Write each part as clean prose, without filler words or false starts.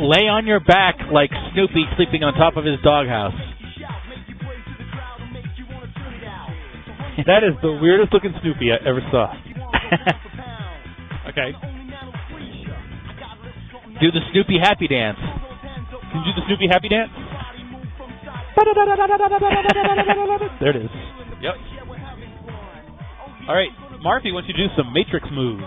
lay on your back like Snoopy sleeping on top of his doghouse. That is the weirdest looking Snoopy I ever saw. Okay. Do the Snoopy happy dance. Can you do the Snoopy happy dance? There it is. Yep. All right, Marfy wants you to do some Matrix moves.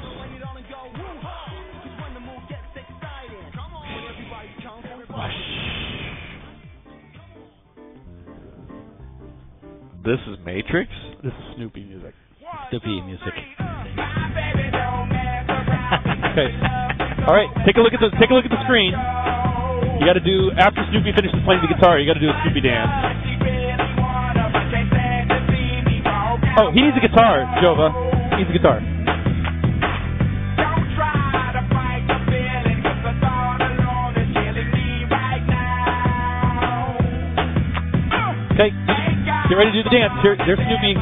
This is Matrix? This is Snoopy music. Snoopy music. Okay. All right. Take a look at the screen. You got to do after Snoopy finishes playing the guitar. You got to do a Snoopy dance. Oh, he needs a guitar, Jova. He needs a guitar. Okay. Get ready to do the dance. Here, there's Snoopy.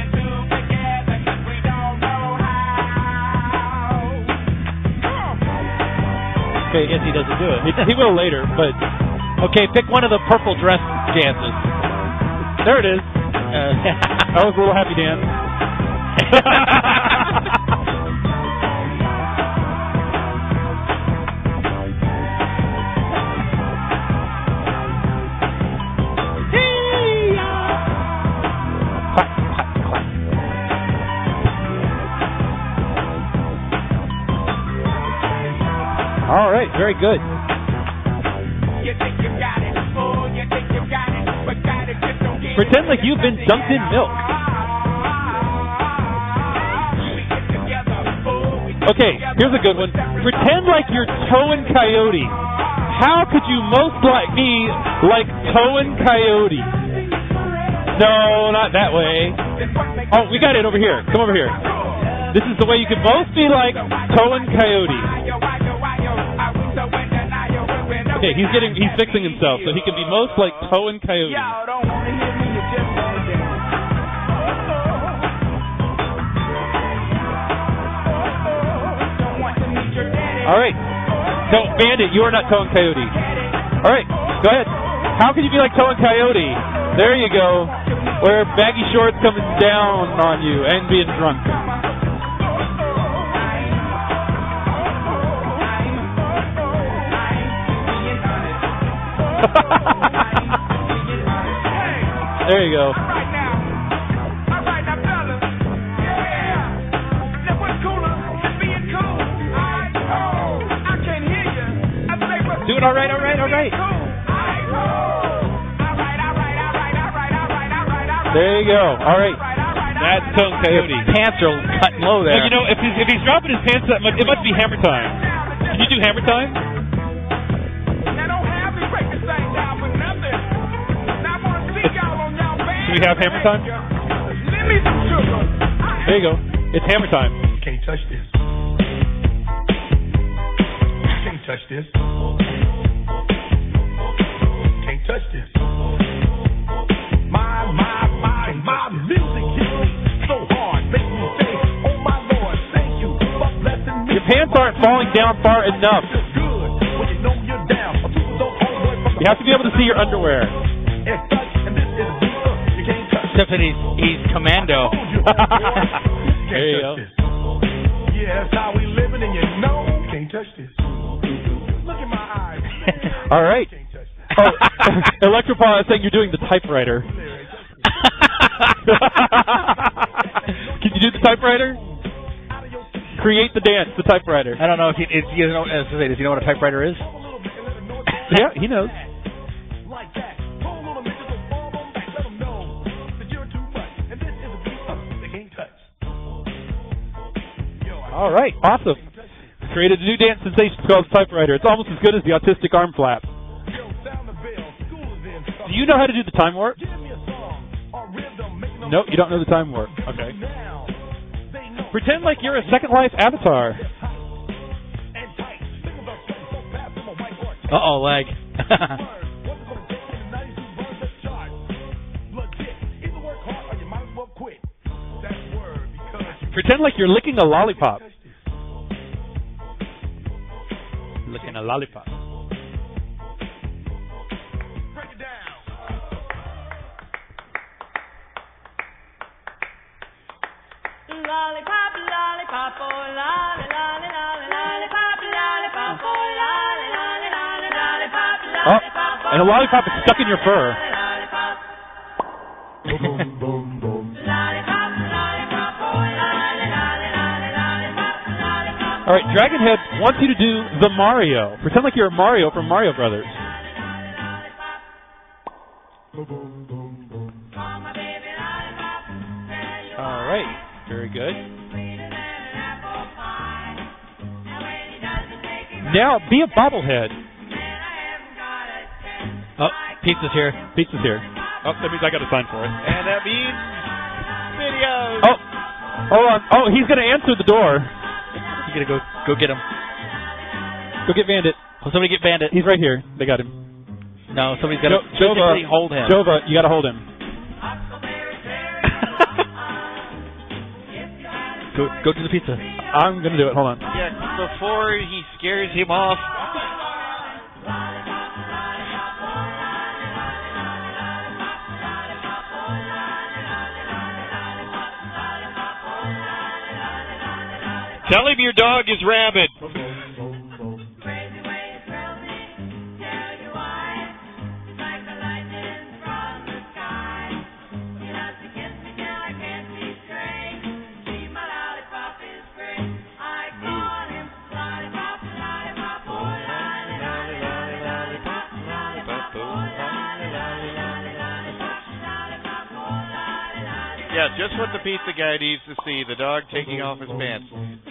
Okay, yes, he doesn't do it. He will later, but... Okay, pick one of the purple dress dances. There it is. That was a little happy dance. All right, very good. Pretend like you've been dunked in milk. Okay, here's a good one. Pretend like you're Toe and Coyote. How could you most be like Toe and Coyote? No, not that way. Oh, we got it over here. Come over here. This is the way you can most be like Toe and Coyote. Okay, he's fixing himself so he can be most like Toe and Coyote. All right. So, Bandit, you are not Toe and Coyote. All right, go ahead. How can you be like Toe and Coyote? There you go. Wear baggy shorts coming down on you and being drunk. There you go. Doing all right. There you go. All right. That's Toe and Coyote. His pants are cutting low there. Well, you know, if he's dropping his pants that much, it must be hammer time. Can you do hammer time? Do we have hammer time? There you go. It's hammer time. Can't touch this. Can't touch this. Can't touch this. My music hits me so hard, makes me say, oh my Lord, thank you for blessing me. Your pants aren't falling down far enough. You have to be able to see your underwear. Except that he's commando. There you go. Yeah, that's how we living, and you know, can't touch this. Look in my eyes. All right. Oh, Electropaw is saying you're doing the typewriter. Can you do the typewriter? Create the dance, the typewriter. I don't know if does he know what a typewriter is? Yeah, he knows. All right, awesome. Created a new dance sensation called typewriter. It's almost as good as the autistic arm flap. Do you know how to do the time warp? Nope, you don't know the time warp. Okay. Pretend like you're a Second Life avatar. Uh-oh, leg. Pretend like you're licking a lollipop. Licking a lollipop. Oh, and a lollipop is stuck in your fur. All right, Dragonhead wants you to do the Mario. Pretend like you're a Mario from Mario Brothers. All right, very good. Now, be a bobblehead. Oh, pizza's here. Pizza's here. Oh, that means I got to sign for it. And that means videos. Oh, hold on. Oh, he's going to answer the door. You gotta go get him. Go get Bandit. Oh, somebody get Bandit. He's right here. They got him. No, somebody's got to physically hold him. Jova, you got to hold him. Go to the pizza. I'm going to do it. Hold on. Yeah, before he scares him off. Tell him your dog is rabid. Yeah, just what the pizza guy needs to see, the dog taking off his pants.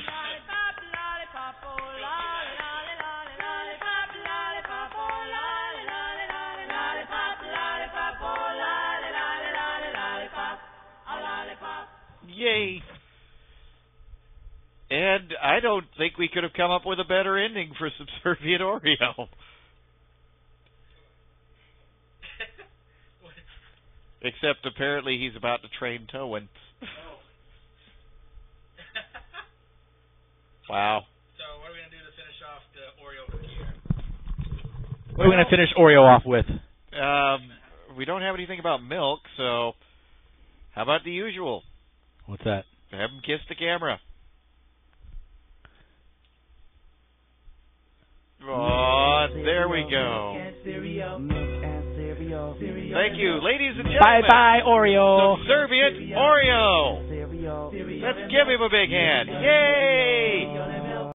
Yay. And I don't think we could have come up with a better ending for Subservient Oreo. Except apparently he's about to train Towen. Wow. So what are we going to do to finish off the Oreo here? What are we going to finish Oreo off with? We don't have anything about milk, so how about the usual? What's that? Have him kiss the camera. Oh, there we go. Thank you, ladies and gentlemen. Bye-bye, Oreo. Subservient Oreo. Let's give him a big hand. Yay!